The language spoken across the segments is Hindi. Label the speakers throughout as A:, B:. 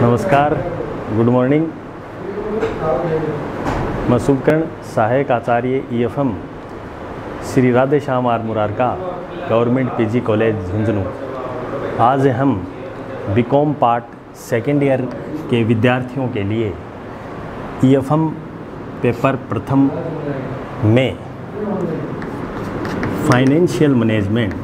A: नमस्कार, गुड मॉर्निंग। मैं शुभकर्ण, सहायक आचार्य EFM Shri Radhe Shyam R Murarka government PG college Jhunjhunu. आज हम BCom पार्ट सेकेंड ईयर के विद्यार्थियों के लिए EFM पेपर प्रथम में फाइनेंशियल मैनेजमेंट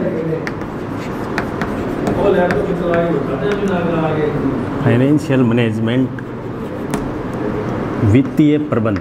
A: वित्तीय प्रबंध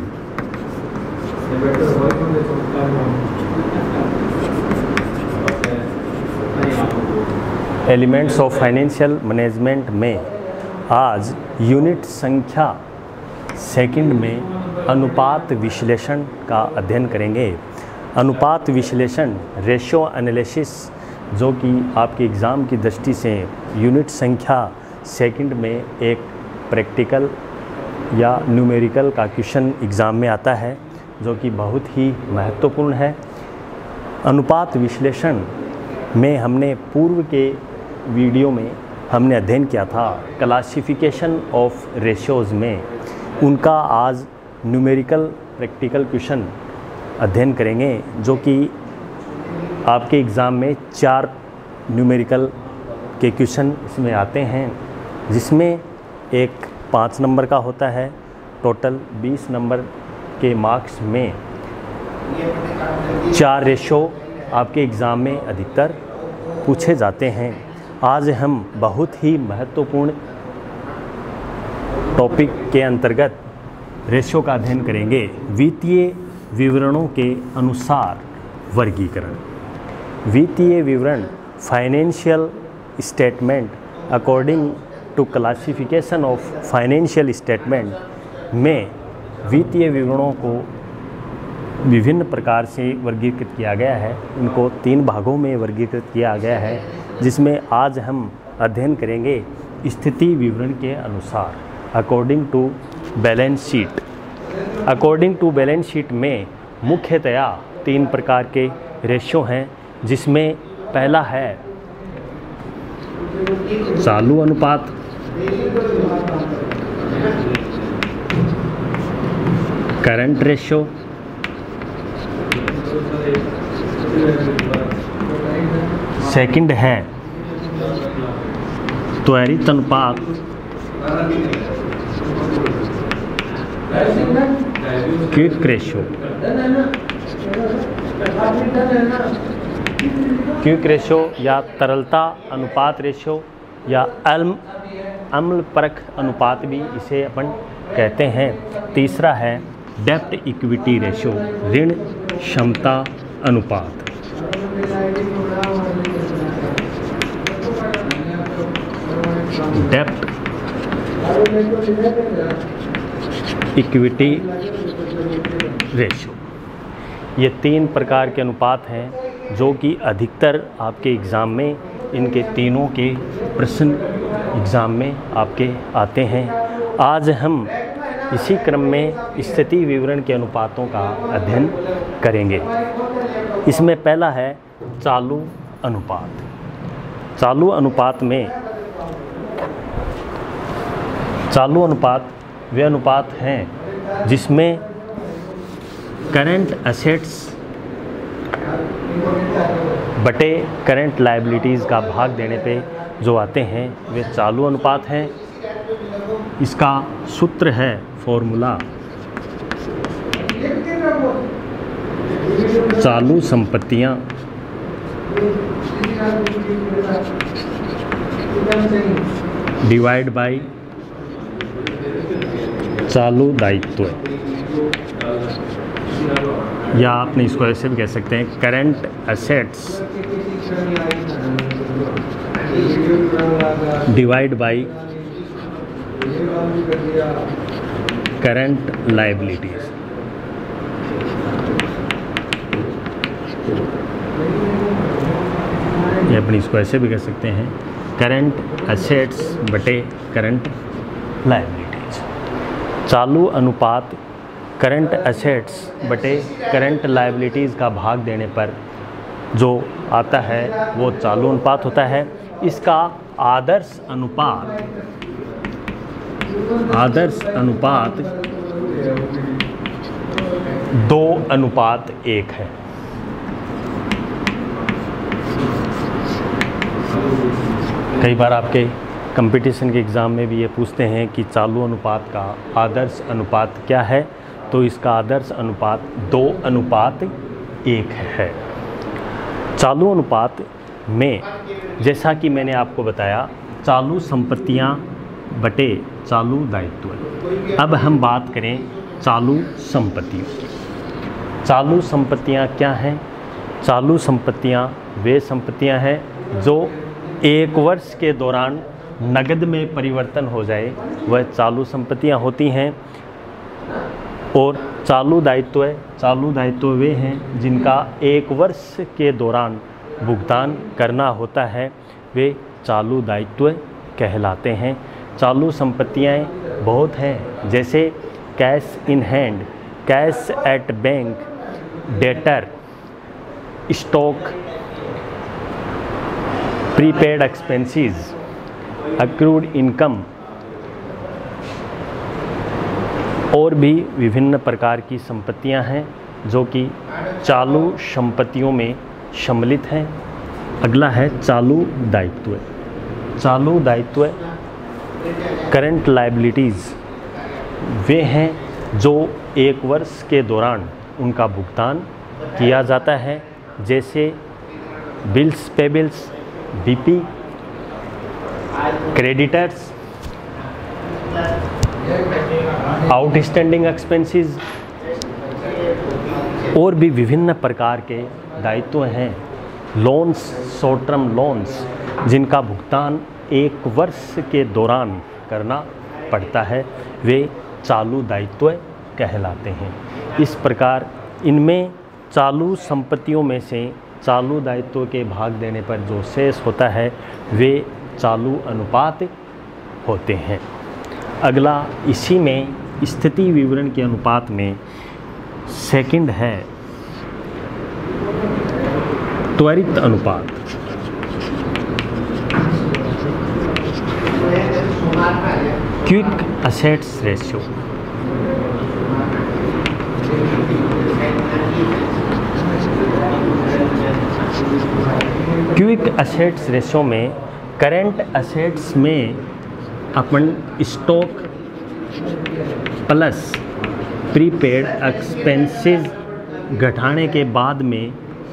A: एलिमेंट्स ऑफ फाइनेंशियल मैनेजमेंट में आज यूनिट संख्या सेकंड में अनुपात विश्लेषण का अध्ययन करेंगे। अनुपात विश्लेषण रेशियो एनालिसिस, जो कि आपके एग्ज़ाम की दृष्टि से यूनिट संख्या सेकंड में एक प्रैक्टिकल या न्यूमेरिकल का क्वेश्चन एग्ज़ाम में आता है, जो कि बहुत ही महत्वपूर्ण है। अनुपात विश्लेषण में हमने पूर्व के वीडियो में हमने अध्ययन किया था क्लासिफिकेशन ऑफ रेशियोज़ में, उनका आज न्यूमेरिकल प्रैक्टिकल क्वेश्चन अध्ययन करेंगे, जो कि आपके एग्ज़ाम में 4 न्यूमेरिकल के क्वेश्चन इसमें आते हैं, जिसमें एक 5 नंबर का होता है। टोटल 20 नंबर के मार्क्स में 4 रेशो आपके एग्ज़ाम में अधिकतर पूछे जाते हैं। आज हम बहुत ही महत्वपूर्ण टॉपिक के अंतर्गत रेशो का अध्ययन करेंगे। वित्तीय विवरणों के अनुसार वर्गीकरण। वित्तीय विवरण financial statement according to classification of financial statement में वित्तीय विवरणों को विभिन्न प्रकार से वर्गीकृत किया गया है। इनको 3 भागों में वर्गीकृत किया गया है, जिसमें आज हम अध्ययन करेंगे स्थिति विवरण के अनुसार according to balance sheet. According to balance sheet में मुख्यतया 3 प्रकार के रेशियो हैं, जिसमें पहला है चालू अनुपात, करंट रेशियो, सेकंड है त्वरित अनुपात, क्विक रेशियो। क्विक रेशियो या तरलता अनुपात रेशियो या अम्लपरख अनुपात भी इसे अपन कहते हैं। तीसरा है डेब्ट इक्विटी रेशियो, ऋण क्षमता अनुपात। डेब्ट इक्विटी रेशियो, ये 3 प्रकार के अनुपात हैं, जो कि अधिकतर आपके एग्ज़ाम में इनके तीनों के प्रश्न एग्ज़ाम में आपके आते हैं। आज हम इसी क्रम में स्थिति विवरण के अनुपातों का अध्ययन करेंगे। इसमें पहला है चालू अनुपात। चालू अनुपात वे अनुपात हैं जिसमें करंट एसेट्स बटे करंट लायबिलिटीज़ का भाग देने पे जो आते हैं, वे चालू अनुपात हैं। इसका सूत्र है फॉर्मूला चालू संपत्तियां डिवाइड बाय चालू दायित्व, या आपने इसको ऐसे भी कह सकते हैं current assets divide by current liabilities. ये अपनी इसको ऐसे भी कह सकते हैं करंट एसेट्स बटे करंट लायबिलिटीज। चालू अनुपात करंट एसेट्स बटे करंट लायबिलिटीज़ का भाग देने पर जो आता है वो चालू अनुपात होता है। इसका आदर्श अनुपात आदर्श अनुपात 2:1 है। कई बार आपके कंपटीशन के एग्ज़ाम में भी ये पूछते हैं कि चालू अनुपात का आदर्श अनुपात क्या है, तो इसका आदर्श अनुपात 2:1 है। चालू अनुपात में जैसा कि मैंने आपको बताया, चालू संपत्तियां बटे चालू दायित्व। अब हम बात करें चालू संपत्तियों की। चालू संपत्तियां क्या हैं? चालू संपत्तियां वे संपत्तियां हैं जो 1 वर्ष के दौरान नगद में परिवर्तन हो जाए, वह चालू संपत्तियां होती हैं। और चालू दायित्व वे हैं जिनका 1 वर्ष के दौरान भुगतान करना होता है, वे चालू दायित्व कहलाते हैं। चालू संपत्तियां बहुत हैं, जैसे cash in hand, cash at bank, debtor, stock, prepaid expenses, accrued income और भी विभिन्न प्रकार की संपत्तियां हैं जो कि चालू संपत्तियों में सम्मिलित हैं। अगला है चालू दायित्व। चालू दायित्व करंट लायबिलिटीज़ वे हैं जो 1 वर्ष के दौरान उनका भुगतान किया जाता है, जैसे bills payables, BP, creditors, outstanding expenses और भी विभिन्न प्रकार के दायित्व हैं। लोन्स, शॉर्ट टर्म लोन्स, जिनका भुगतान 1 वर्ष के दौरान करना पड़ता है, वे चालू दायित्व कहलाते हैं। इस प्रकार इनमें चालू संपत्तियों में से चालू दायित्व के भाग देने पर जो शेष होता है, वे चालू अनुपात होते हैं। अगला इसी में स्थिति विवरण के अनुपात में सेकंड है त्वरित अनुपात। Quick assets ratio. Quick assets ratio में करंट असेट्स में अपन स्टॉक प्लस प्रीपेड एक्सपेंसेस घटाने के बाद में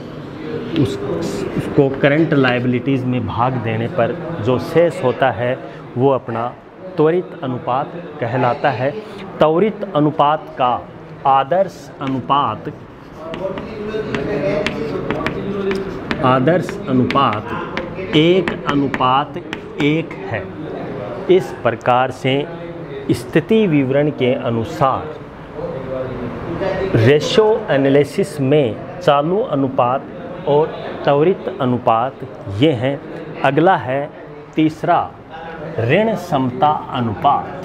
A: उसको करंट लायबिलिटीज़ में भाग देने पर जो शेष होता है, वो अपना त्वरित अनुपात कहलाता है। त्वरित अनुपात का आदर्श अनुपात 1:1 है। इस प्रकार से स्थिति विवरण के अनुसार रेशो एनालिसिस में चालू अनुपात और त्वरित अनुपात ये हैं। अगला है तीसरा ऋण समता अनुपात।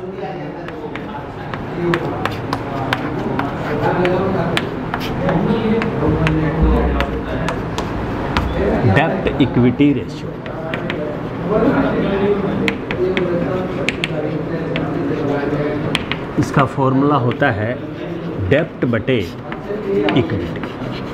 A: डेब्ट इक्विटी रेशियो। इसका फॉर्मूला होता है डेब्ट बटे इक्विटी।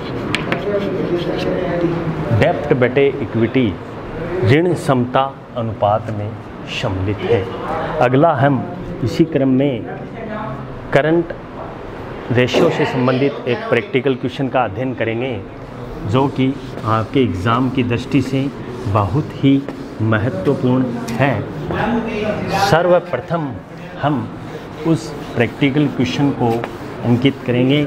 A: डेब्ट बटे इक्विटी ऋण समता अनुपात में सम्मिलित है। अगला हम इसी क्रम में करंट रेशियो से संबंधित एक प्रैक्टिकल क्वेश्चन का अध्ययन करेंगे, जो कि आपके एग्ज़ाम की दृष्टि से बहुत ही महत्वपूर्ण है। सर्वप्रथम हम उस प्रैक्टिकल क्वेश्चन को अंकित करेंगे।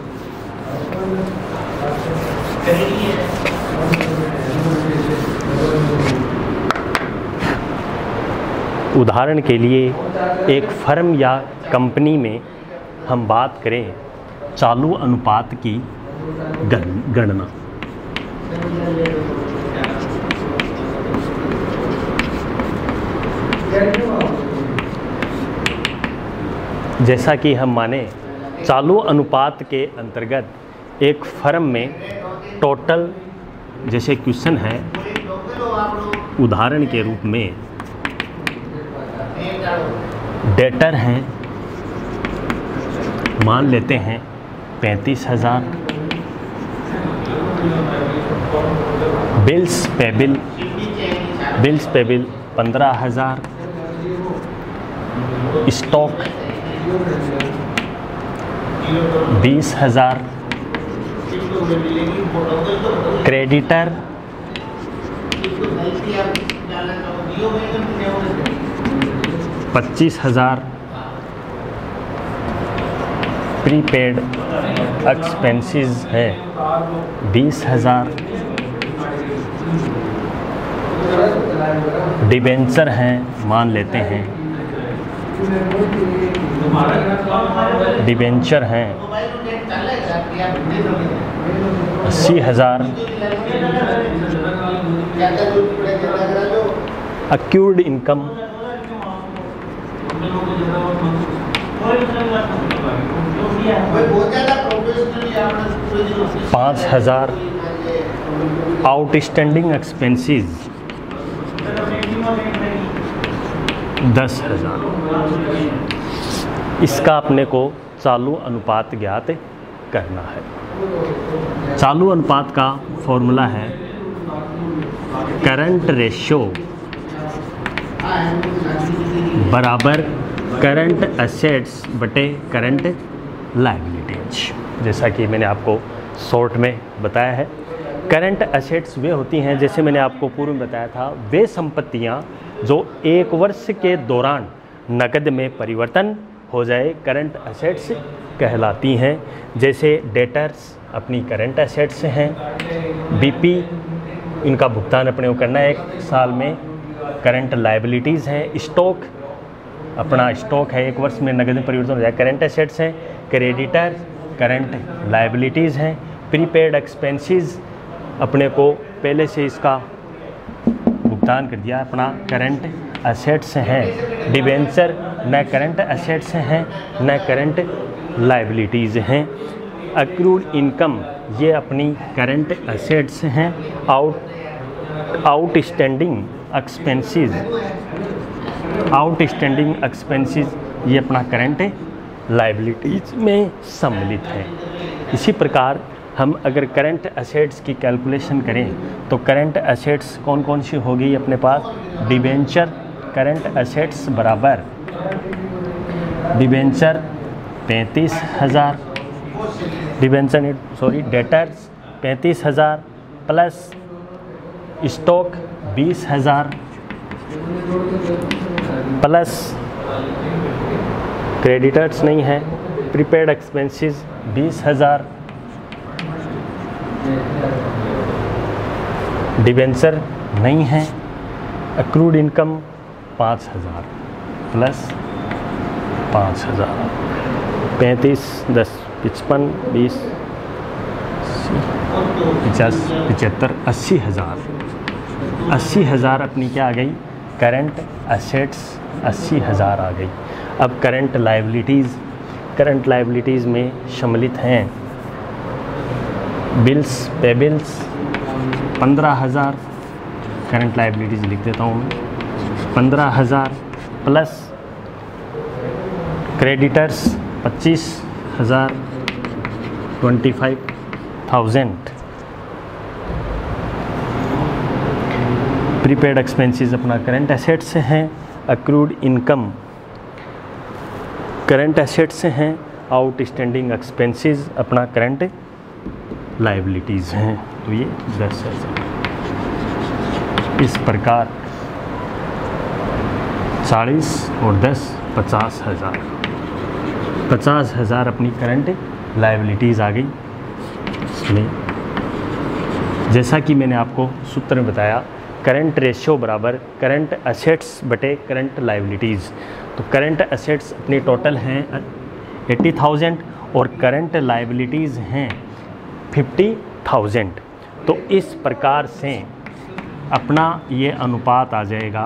A: उदाहरण के लिए एक फर्म या कंपनी में हम बात करें चालू अनुपात की गणना। जैसा कि हम माने चालू अनुपात के अंतर्गत एक फर्म में टोटल, जैसे क्वेश्चन है उदाहरण के रूप में डेटर हैं, मान लेते हैं 35,000। Bills payable 15,000। Stock 20,000। Creditor 25,000। Prepaid expenses है 20,000। डिबेंचर हैं, मान लेते हैं डिबेंचर हैं 80,000। Accrued income 5,000। Outstanding expenses 10,000। इसका अपने को चालू अनुपात ज्ञात करना है। चालू अनुपात का फॉर्मूला है करंट रेशियो बराबर करंट एसेट्स बटे करंट लायबिलिटीज। जैसा कि मैंने आपको शॉर्ट में बताया है, करंट एसेट्स वे होती हैं, जैसे मैंने आपको पूर्व में बताया था, वे संपत्तियां जो एक वर्ष के दौरान नकद में परिवर्तन हो जाए करंट एसेट्स कहलाती हैं। जैसे डेटर्स अपनी करंट एसेट्स हैं, बीपी इनका भुगतान अपने को करना है 1 साल में, करंट लायबिलिटीज़ हैं। स्टॉक अपना स्टॉक है 1 वर्ष में नकद में परिवर्तन हो जाए करंट एसेट्स हैं। क्रेडिटर करंट लायबिलिटीज़ हैं। प्रीपेड एक्सपेंसेस अपने को पहले से इसका भुगतान कर दिया, अपना करंट एसेट्स हैं। डिबेंचर न करंट एसेट्स हैं न करंट लायबिलिटीज़ हैं। अक्रूड इनकम ये अपनी करंट एसेट्स हैं। आउटस्टैंडिंग एक्सपेंसेस ये अपना करंट लायबिलिटीज में सम्मिलित है। इसी प्रकार हम अगर करंट एसेट्स की कैलकुलेशन करें तो करंट एसेट्स कौन कौन सी होगी अपने पास? डिबेंचर करंट एसेट्स बराबर debenture 35,000, debtors 35,000 plus stock 20,000 plus creditors नहीं है, प्रीपेड एक्सपेंसेस 20,000, डिबेंचर नहीं है, अक्रूड इनकम 5,000 प्लस 5,000, 35, 10, 55, 20, 50, 75, 80,000। 80,000 अपनी क्या आ गई? करंट एसेट्स 80,000 आ गई। अब करंट लायबिलिटीज़ में सम्मिलित हैं बिल्स पेबिल्स 15,000, करंट लायबिलिटीज़ लिख देता हूँ मैं 15,000 प्लस क्रेडिटर्स 25,000 25,000, प्रीपेड एक्सपेंसेस अपना करंट एसेट्स से हैं। अक्रूड इनकम करंट एसेट्स से हैं। आउटस्टैंडिंग एक्सपेंसेस अपना करंट लायबिलिटीज़ हैं। तो ये 10,000। इस प्रकार 40 और 10 50,000। 50,000 अपनी करंट लायबिलिटीज़ आ गई। जैसा कि मैंने आपको सूत्र में बताया, करंट रेशियो बराबर करंट एसेट्स बटे करंट लायबिलिटीज़। तो करंट एसेट्स अपनी टोटल हैं 80,000 और करंट लायबिलिटीज़ हैं 50,000। तो इस प्रकार से अपना ये अनुपात आ जाएगा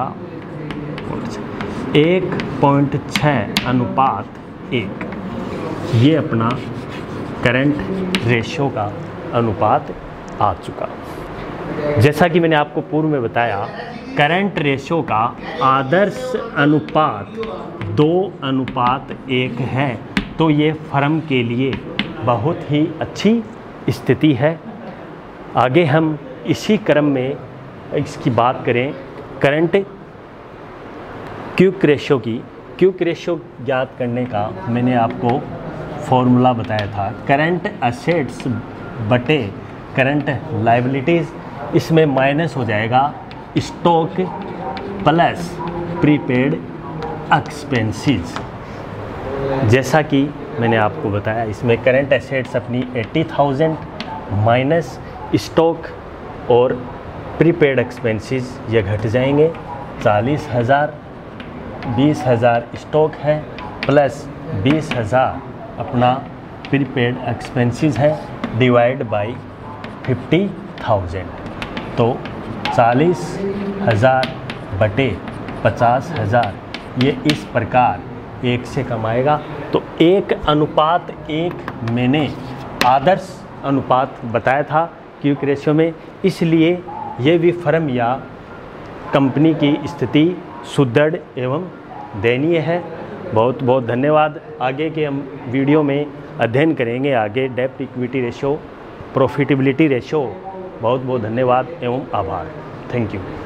A: 1.6:1। ये अपना करंट रेशियो का अनुपात आ चुका। जैसा कि मैंने आपको पूर्व में बताया करंट रेशो का आदर्श अनुपात 2:1 है, तो ये फर्म के लिए बहुत ही अच्छी स्थिति है। आगे हम इसी क्रम में इसकी बात करें करंट क्विक रेशो की। क्विक रेशो ज्ञात करने का मैंने आपको फॉर्मूला बताया था, करंट असेट्स बटे करंट लायबिलिटीज़। इसमें माइनस हो जाएगा स्टॉक प्लस प्रीपेड एक्सपेंसेस। जैसा कि मैंने आपको बताया, इसमें करंट एसेट्स अपनी 80,000 माइनस स्टॉक और प्रीपेड एक्सपेंसेस ये घट जाएंगे। 40,000, 20,000 स्टॉक है प्लस 20,000 अपना प्रीपेड एक्सपेंसेस है, डिवाइड बाई 50,000, तो 40,000 बटे 50,000 ये इस प्रकार 1 से कम आएगा। तो 1:1 मैंने आदर्श अनुपात बताया था क्विक रेशियो में, इसलिए ये भी फर्म या कंपनी की स्थिति सुदृढ़ एवं दयनीय है। बहुत बहुत धन्यवाद। आगे के हम वीडियो में अध्ययन करेंगे आगे डेब्ट इक्विटी रेशियो, प्रॉफिटेबिलिटी रेशियो। बहुत बहुत धन्यवाद एवं आभार। Thank you.